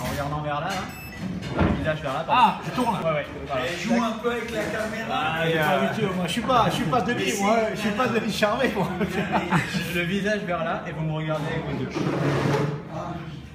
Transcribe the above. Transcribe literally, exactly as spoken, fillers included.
En regardant vers là, là. Le visage vers là. Ah, je tourne. Ouais, ouais. Voilà. Joue un peu avec la caméra. Ah, j'ai pas habitué, moi. Je suis pas, je suis pas Denis, moi. Je suis pas Denis Charvet, moi. Le visage vers là et vous me regardez avec vos yeux.